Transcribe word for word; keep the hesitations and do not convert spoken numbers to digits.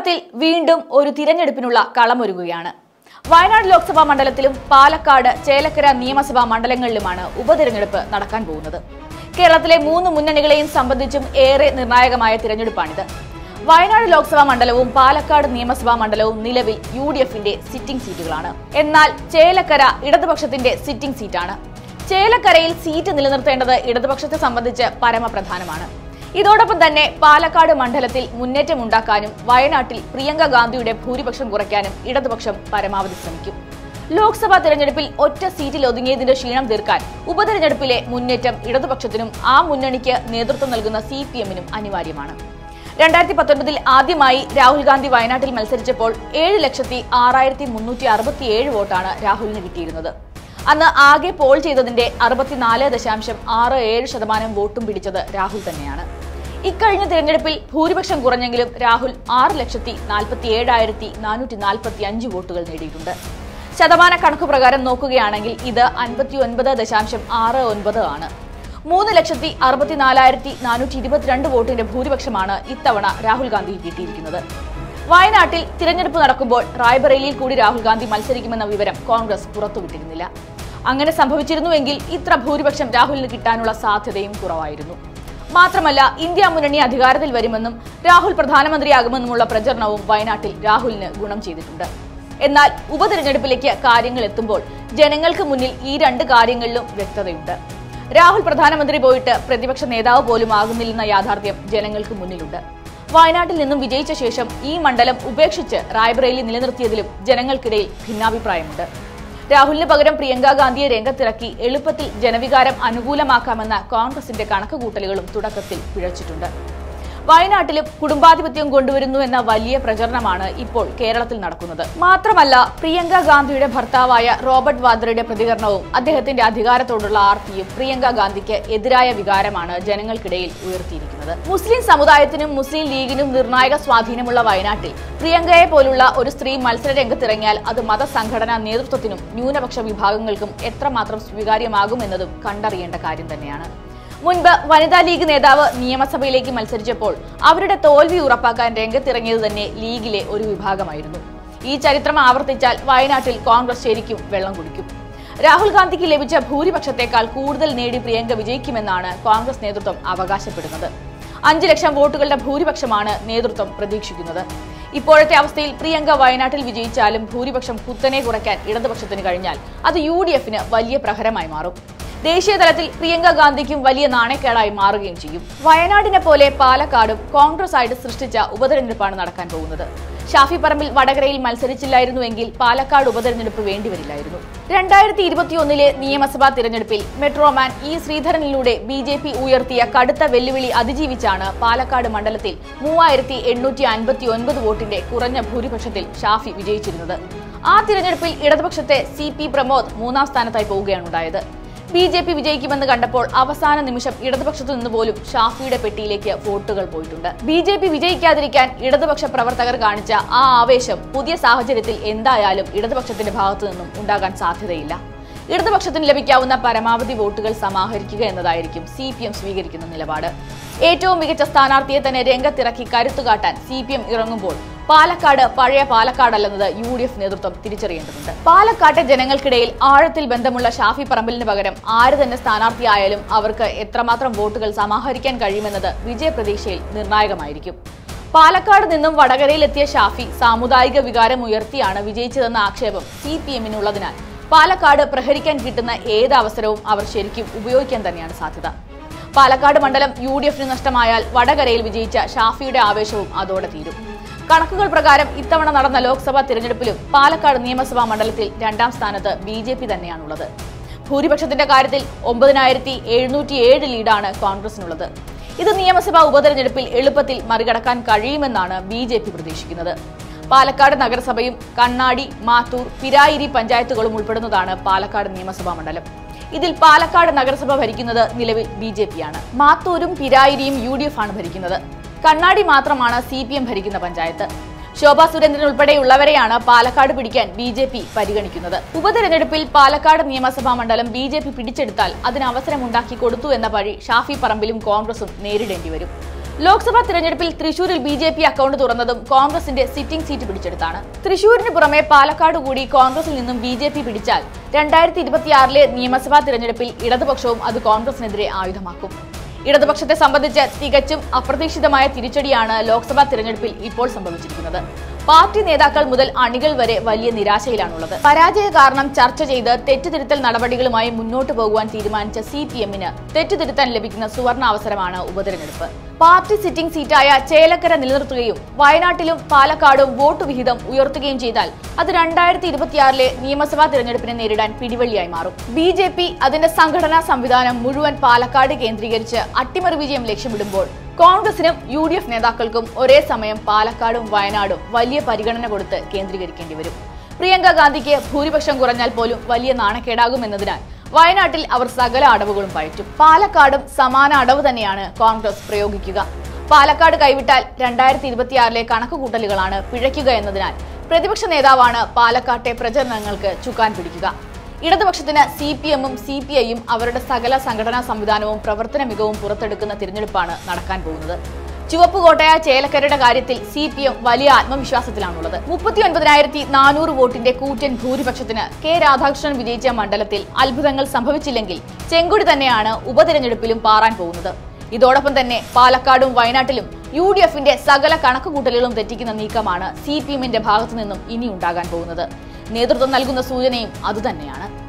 കേരളത്തിൽ വീണ്ടും ഒരു തിരഞ്ഞെടുപ്പിനുള്ള കളമൊരുങ്ങുകയാണ്. വയനാട് ലോക്സഭാ മണ്ഡലത്തിലും പാലക്കാട്, ചേലക്കര നിയമസഭാ മണ്ഡലങ്ങളിലുമാണ് ഉപതിരഞ്ഞെടുപ്പ് നടക്കാൻ പോകുന്നത്. കേരളത്തിലെ മൂന്ന് മുന്നണികളെയും സംബന്ധിച്ചും ഏറെ നിർണായകമായ തിരഞ്ഞെടുപ്പാണിത്. വയനാട് ലോക്സഭാ മണ്ഡലവും പാലക്കാട് നിയമസഭാ മണ്ഡലവും നിലവിൽ യു ഡി എഫിന്റെ സിറ്റിംഗ് സീറ്റുകളാണ്. എന്നാൽ ചേലക്കര ഇടതുപക്ഷത്തിന്റെ സിറ്റിംഗ് സീറ്റാണ്. ചേലക്കരയിൽ സീറ്റ് നിലനിർത്തേണ്ടത് ഇടതുപക്ഷത്തെ സംബന്ധിച്ച് പരമപ്രധാനമാണ്. ഇതോടൊപ്പം തന്നെ പാലക്കാട് മണ്ഡലത്തിൽ മുന്നേറ്റമുണ്ടാക്കാനും വയനാട്ടിൽ പ്രിയങ്ക ഗാന്ധിയുടെ ഭൂരിപക്ഷം കുറയ്ക്കാനും ഇടതുപക്ഷം പരമാവധി ശ്രമിക്കും. ലോക്സഭാ തെരഞ്ഞെടുപ്പിൽ ഒറ്റ സീറ്റിൽ ഒതുങ്ങിയതിന്റെ ക്ഷീണം തീർക്കാൻ ഉപതെരഞ്ഞെടുപ്പിലെ മുന്നേറ്റം ഇടതുപക്ഷത്തിനും ആ മുന്നണിക്ക് നേതൃത്വം നൽകുന്ന സി പി എമ്മിനും അനിവാര്യമാണ്. രണ്ടായിരത്തി പത്തൊൻപതിൽ ആദ്യമായി രാഹുൽ ഗാന്ധി വയനാട്ടിൽ മത്സരിച്ചപ്പോൾ ഏഴ് ലക്ഷത്തി ആറായിരത്തി മുന്നൂറ്റി അറുപത്തിയേഴ് വോട്ടാണ് രാഹുലിന് കിട്ടിയിരുന്നത്. അന്ന് ആകെ പോൾ ചെയ്തതിന്റെ അറുപത്തിനാല് ദശാംശം ആറ് ഏഴ് ശതമാനം വോട്ടും പിടിച്ചത് രാഹുൽ തന്നെയാണ്. ഇക്കഴിഞ്ഞ തിരഞ്ഞെടുപ്പിൽ ഭൂരിപക്ഷം കുറഞ്ഞെങ്കിലും രാഹുൽ ആറ് ലക്ഷത്തി നാൽപ്പത്തി ഏഴായിരത്തി നാനൂറ്റി നാൽപ്പത്തി അഞ്ച് വോട്ടുകൾ നേടിയിട്ടുണ്ട്. ശതമാന കണക്ക് പ്രകാരം നോക്കുകയാണെങ്കിൽ ഇത് അൻപത്തി ഒൻപത് ദശാംശം ആറ് ഒൻപത് ആണ്. മൂന്ന് ലക്ഷത്തി അറുപത്തിനാലായിരത്തി നാനൂറ്റി ഇരുപത്തിരണ്ട് വോട്ടിന്റെ ഭൂരിപക്ഷമാണ് ഇത്തവണ രാഹുൽ ഗാന്ധിക്ക് കിട്ടിയിരിക്കുന്നത്. വയനാട്ടിൽ തിരഞ്ഞെടുപ്പ് നടക്കുമ്പോൾ റായ്ബറേലിയിൽ കൂടി രാഹുൽ ഗാന്ധി മത്സരിക്കുമെന്ന വിവരം കോൺഗ്രസ് പുറത്തുവിട്ടിരുന്നില്ല. അങ്ങനെ സംഭവിച്ചിരുന്നുവെങ്കിൽ ഇത്ര ഭൂരിപക്ഷം രാഹുലിന് കിട്ടാനുള്ള സാധ്യതയും കുറവായിരുന്നു. മാത്രമല്ല, ഇന്ത്യ മുന്നണി അധികാരത്തിൽ വരുമെന്നും രാഹുൽ പ്രധാനമന്ത്രിയാകുമെന്നുമുള്ള പ്രചരണവും വയനാട്ടിൽ രാഹുലിന് ഗുണം ചെയ്തിട്ടുണ്ട്. എന്നാൽ ഉപതെരഞ്ഞെടുപ്പിലേക്ക് കാര്യങ്ങൾ എത്തുമ്പോൾ ജനങ്ങൾക്ക് മുന്നിൽ ഈ രണ്ട് കാര്യങ്ങളിലും വ്യക്തതയുണ്ട്. രാഹുൽ പ്രധാനമന്ത്രി പോയിട്ട് പ്രതിപക്ഷ നേതാവ് പോലും ആകുന്നില്ലെന്ന യാഥാർത്ഥ്യം ജനങ്ങൾക്ക് മുന്നിലുണ്ട്. വയനാട്ടിൽ നിന്നും വിജയിച്ച ശേഷം ഈ മണ്ഡലം ഉപേക്ഷിച്ച് റായ്ബറേലി നിലനിർത്തിയതിലും ജനങ്ങൾക്കിടയിൽ ഭിന്നാഭിപ്രായമുണ്ട്. രാഹുലിന് പകരം പ്രിയങ്ക ഗാന്ധിയെ രംഗത്തിറക്കി എളുപ്പത്തിൽ ജനവികാരം അനുകൂലമാക്കാമെന്ന കോൺഗ്രസിന്റെ കണക്കുകൂട്ടലുകളും തുടക്കത്തിൽ പിഴച്ചിട്ടുണ്ട്. വയനാട്ടിലും കുടുംബാധിപത്യം കൊണ്ടുവരുന്നു എന്ന വലിയ പ്രചരണമാണ് ഇപ്പോൾ കേരളത്തിൽ നടക്കുന്നത്. മാത്രമല്ല, പ്രിയങ്ക ഗാന്ധിയുടെ ഭർത്താവായ റോബർട്ട് വാദ്രയുടെ പ്രതികരണവും അദ്ദേഹത്തിന്റെ അധികാരത്തോടുള്ള ആർത്തിയും പ്രിയങ്ക ഗാന്ധിക്ക് എതിരായ വികാരമാണ് ജനങ്ങൾക്കിടയിൽ ഉയർത്തിയിരിക്കുന്നത്. മുസ്ലിം സമുദായത്തിനും മുസ്ലിം ലീഗിനും നിർണായക സ്വാധീനമുള്ള വയനാട്ടിൽ പ്രിയങ്കയെ പോലുള്ള ഒരു സ്ത്രീ മത്സര രംഗത്തിറങ്ങിയാൽ അത് മതസംഘടനാ നേതൃത്വത്തിനും ന്യൂനപക്ഷ വിഭാഗങ്ങൾക്കും എത്രമാത്രം സ്വീകാര്യമാകുമെന്നതും കണ്ടറിയേണ്ട കാര്യം തന്നെയാണ്. മുൻപ് വനിതാ ലീഗ് നേതാവ് നിയമസഭയിലേക്ക് മത്സരിച്ചപ്പോൾ അവരുടെ തോൽവി ഉറപ്പാക്കാൻ രംഗത്തിറങ്ങിയത് തന്നെ ലീഗിലെ ഒരു വിഭാഗമായിരുന്നു. ഈ ചരിത്രം ആവർത്തിച്ചാൽ വയനാട്ടിൽ കോൺഗ്രസ് ശരിക്കും വെള്ളം കുടിക്കും. രാഹുൽ ഗാന്ധിക്ക് ലഭിച്ച ഭൂരിപക്ഷത്തെക്കാൾ കൂടുതൽ നേടി പ്രിയങ്ക വിജയിക്കുമെന്നാണ് കോൺഗ്രസ് നേതൃത്വം അവകാശപ്പെടുന്നത്. അഞ്ചു ലക്ഷം വോട്ടുകളുടെ ഭൂരിപക്ഷമാണ് നേതൃത്വം പ്രതീക്ഷിക്കുന്നത്. ഇപ്പോഴത്തെ അവസ്ഥയിൽ പ്രിയങ്ക വയനാട്ടിൽ വിജയിച്ചാലും ഭൂരിപക്ഷം കുത്തനെ കുറയ്ക്കാൻ ഇടതുപക്ഷത്തിന് കഴിഞ്ഞാൽ അത് യു ഡി എഫിന് വലിയ പ്രഹരമായി മാറും. ദേശീയ തലത്തിൽ പ്രിയങ്ക ഗാന്ധിക്കും വലിയ നാണക്കേടായി മാറുകയും ചെയ്യും. വയനാടിനെ പോലെ പാലക്കാടും കോൺഗ്രസ് ആയിട്ട് സൃഷ്ടിച്ച ഉപതെരഞ്ഞെടുപ്പാണ് നടക്കാൻ പോകുന്നത്. ഷാഫി പറമ്പിൽ വടകരയിൽ മത്സരിച്ചില്ലായിരുന്നുവെങ്കിൽ പാലക്കാട് ഉപതെരഞ്ഞെടുപ്പ് വേണ്ടിവരില്ലായിരുന്നു. രണ്ടായിരത്തി ഇരുപത്തിയൊന്നിലെ നിയമസഭാ തിരഞ്ഞെടുപ്പിൽ മെട്രോമാൻ ഇ ശ്രീധരനിലൂടെ ബി ജെ പി ഉയർത്തിയ കടുത്ത വെല്ലുവിളി അതിജീവിച്ചാണ് പാലക്കാട് മണ്ഡലത്തിൽ മൂവായിരത്തി എണ്ണൂറ്റി അൻപത്തി ഒൻപത് വോട്ടിന്റെ കുറഞ്ഞ ഭൂരിപക്ഷത്തിൽ ഷാഫി വിജയിച്ചിരുന്നത്. ആ തിരഞ്ഞെടുപ്പിൽ ഇടതുപക്ഷത്തെ സി പി പ്രമോദ് മൂന്നാം സ്ഥാനത്തായി പോവുകയാണുണ്ടായത്. ബി ജെ പി വിജയിക്കുമെന്ന് കണ്ടപ്പോൾ അവസാന നിമിഷം ഇടതുപക്ഷത്തു നിന്ന് പോലും ഷാഫിയുടെ പെട്ടിയിലേക്ക് വോട്ടുകൾ പോയിട്ടുണ്ട്. ബി ജെ പി വിജയിക്കാതിരിക്കാൻ ഇടതുപക്ഷ പ്രവർത്തകർ കാണിച്ച ആ ആവേശം പുതിയ സാഹചര്യത്തിൽ എന്തായാലും ഇടതുപക്ഷത്തിന്റെ ഭാഗത്തു നിന്നും ഉണ്ടാകാൻ സാധ്യതയില്ല. ഇടതുപക്ഷത്തിന് ലഭിക്കാവുന്ന പരമാവധി വോട്ടുകൾ സമാഹരിക്കുക എന്നതായിരിക്കും സി പി എം സ്വീകരിക്കുന്ന നിലപാട്. ഏറ്റവും മികച്ച സ്ഥാനാർത്ഥിയെ തന്നെ രംഗത്തിറക്കി കരുത്തുകാട്ടാൻ സി പി എം ഇറങ്ങുമ്പോൾ പാലക്കാട് പഴയ പാലക്കാടല്ലെന്നത് യു ഡി എഫ് നേതൃത്വം തിരിച്ചറിയേണ്ടതുണ്ട്. പാലക്കാട്ടെ ജനങ്ങൾക്കിടയിൽ ആഴത്തിൽ ബന്ധമുള്ള ഷാഫി പറമ്പിലിന് പകരം ആര് തന്നെ സ്ഥാനാർത്ഥിയായാലും അവർക്ക് എത്രമാത്രം വോട്ടുകൾ സമാഹരിക്കാൻ കഴിയുമെന്നത് വിജയപ്രതീക്ഷയിൽ നിർണായകമായിരിക്കും. പാലക്കാട് നിന്നും വടകരയിലെത്തിയ ഷാഫി സാമുദായിക വികാരം ഉയർത്തിയാണ് വിജയിച്ചതെന്ന ആക്ഷേപം സി പി എമ്മിനുള്ളതിനാൽ പാലക്കാട് പ്രഹരിക്കാൻ കിട്ടുന്ന ഏത് അവസരവും അവർ ശരിക്കും ഉപയോഗിക്കാൻ തന്നെയാണ് സാധ്യത. പാലക്കാട് മണ്ഡലം യു ഡി എഫിന് നഷ്ടമായാൽ വടകരയിൽ വിജയിച്ച ഷാഫിയുടെ ആവേശവും അതോടെ തീരും. കണക്കുകൾ പ്രകാരം ഇത്തവണ നടന്ന ലോക്സഭാ തിരഞ്ഞെടുപ്പിലും പാലക്കാട് നിയമസഭാ മണ്ഡലത്തിൽ രണ്ടാം സ്ഥാനത്ത് ബി ജെ പി തന്നെയാണുള്ളത്. ഭൂരിപക്ഷത്തിന്റെ കാര്യത്തിൽ ഒമ്പതിനായിരത്തി എഴുന്നൂറ്റി ഏഴ് ലീഡാണ് കോൺഗ്രസിനുള്ളത്. ഇത് നിയമസഭാ ഉപതെരഞ്ഞെടുപ്പിൽ എളുപ്പത്തിൽ മറികടക്കാൻ കഴിയുമെന്നാണ് ബി ജെ പി പ്രതീക്ഷിക്കുന്നത്. പാലക്കാട് നഗരസഭയും കണ്ണാടി, മാത്തൂർ, പിരായിരി പഞ്ചായത്തുകളും ഉൾപ്പെടുന്നതാണ് പാലക്കാട് നിയമസഭാ മണ്ഡലം. ഇതിൽ പാലക്കാട് നഗരസഭ ഭരിക്കുന്നത് നിലവിൽ ബി ജെ പിയാണ്. മാത്തൂരും പിരായിരിയും യു ഡി എഫ് ആണ് ഭരിക്കുന്നത്. കണ്ണാടി മാത്രമാണ് സി പി എം ഭരിക്കുന്ന പഞ്ചായത്ത്. ശോഭാ സുരേന്ദ്രൻ ഉൾപ്പെടെയുള്ളവരെയാണ് പാലക്കാട് പിടിക്കാൻ ബി ജെ പി പരിഗണിക്കുന്നത്. ഉപതെരഞ്ഞെടുപ്പിൽ പാലക്കാട് നിയമസഭാ മണ്ഡലം ബി ജെ പി പിടിച്ചെടുത്താൽ അതിന് അവസരമുണ്ടാക്കി കൊടുത്തു എന്ന പഴി ഷാഫി പറമ്പിലും കോൺഗ്രസും നേരിടേണ്ടി വരും. ലോക്സഭാ തിരഞ്ഞെടുപ്പിൽ തൃശൂരിൽ ബി ജെ പി അക്കൗണ്ട് തുറന്നതും കോൺഗ്രസിന്റെ സിറ്റിംഗ് സീറ്റ് പിടിച്ചെടുത്താണ്. തൃശൂരിന് പുറമെ പാലക്കാട് കൂടി കോൺഗ്രസിൽ നിന്നും ബി ജെ പി പിടിച്ചാൽ രണ്ടായിരത്തി ഇരുപത്തിയാറിലെ നിയമസഭാ തിരഞ്ഞെടുപ്പിൽ ഇടതുപക്ഷവും അത് കോൺഗ്രസിനെതിരെ ആയുധമാക്കും. ഇടതുപക്ഷത്തെ സംബന്ധിച്ച് തികച്ചും അപ്രതീക്ഷിതമായ തിരിച്ചടിയാണ് ലോക്സഭാ തിരഞ്ഞെടുപ്പിൽ ഇപ്പോൾ സംഭവിച്ചിരിക്കുന്നത്. പാർട്ടി നേതാക്കൾ മുതൽ അണികൾ വരെ വലിയ നിരാശയിലാണുള്ളത്. പരാജയ കാരണം ചർച്ച ചെയ്ത് തെറ്റുതിരുത്തൽ നടപടികളുമായി മുന്നോട്ടു പോകുവാൻ തീരുമാനിച്ച സി പി എമ്മിന് തെറ്റുതിരുത്താൻ ലഭിക്കുന്ന സുവർണ അവസരമാണ് ഉപതെരഞ്ഞെടുപ്പ്. പാർട്ടി സിറ്റിംഗ് സീറ്റായ ചേലക്കര നിലനിർത്തുകയും വയനാട്ടിലും പാലക്കാടും വോട്ട് വിഹിതം ഉയർത്തുകയും ചെയ്താൽ അത് രണ്ടായിരത്തി ഇരുപത്തിയാറിലെ നിയമസഭാ തിരഞ്ഞെടുപ്പിനെ നേരിടാൻ പിടിവള്ളിയായി മാറും. ബി ജെ പി അതിന്റെ സംഘടനാ സംവിധാനം മുഴുവൻ പാലക്കാട് കേന്ദ്രീകരിച്ച് അട്ടിമറി വിജയം ലക്ഷ്യമിടുമ്പോൾ കോൺഗ്രസിനും യു ഡി എഫ് നേതാക്കൾക്കും ഒരേ സമയം പാലക്കാടും വയനാടും വലിയ പരിഗണന കൊടുത്ത് കേന്ദ്രീകരിക്കേണ്ടി വരും. പ്രിയങ്ക ഗാന്ധിക്ക് ഭൂരിപക്ഷം കുറഞ്ഞാൽ പോലും വലിയ നാണക്കേടാകുമെന്നതിനാൽ വയനാട്ടിൽ അവർ സകല അടവുകളും പയറ്റും. പാലക്കാടും സമാന അടവ് തന്നെയാണ് കോൺഗ്രസ് പ്രയോഗിക്കുക. പാലക്കാട് കൈവിട്ടാൽ രണ്ടായിരത്തി ഇരുപത്തിയാറിലെ കണക്കുകൂട്ടലുകളാണ് പിഴയ്ക്കുക എന്നതിനാൽ പ്രതിപക്ഷ നേതാവാണ് പാലക്കാട്ടെ പ്രചരണങ്ങൾക്ക് ചുക്കാൻ പിടിക്കുക. ഇടതുപക്ഷത്തിന് സി പി എമ്മും സി പി ഐയും അവരുടെ സകല സംഘടനാ സംവിധാനവും പ്രവർത്തന മികവും പുറത്തെടുക്കുന്ന തിരഞ്ഞെടുപ്പാണ് നടക്കാൻ പോകുന്നത്. ചുവപ്പുകോട്ടയായ ചേലക്കരയുടെ കാര്യത്തിൽ സി പി എം വലിയ ആത്മവിശ്വാസത്തിലാണുള്ളത്. മുപ്പത്തി ഒൻപതിനായിരത്തി നാനൂറ് വോട്ടിന്റെ കൂറ്റൻ ഭൂരിപക്ഷത്തിന് കെ രാധാകൃഷ്ണൻ വിജയിച്ച മണ്ഡലത്തിൽ അത്ഭുതങ്ങൾ സംഭവിച്ചില്ലെങ്കിൽ ചെങ്കൊടി തന്നെയാണ് ഉപതിരഞ്ഞെടുപ്പിലും പാറാൻ പോകുന്നത്. ഇതോടൊപ്പം തന്നെ പാലക്കാടും വയനാട്ടിലും യു ഡി എഫിന്റെ സകല കണക്കുകൂട്ടലുകളും തെറ്റിക്കുന്ന നീക്കമാണ് സി പി എമ്മിന്റെ ഭാഗത്തു നിന്നും ഇനി ഉണ്ടാകാൻ പോകുന്നത്. നേതൃത്വം നൽകുന്ന സൂചനയും അതുതന്നെയാണ്.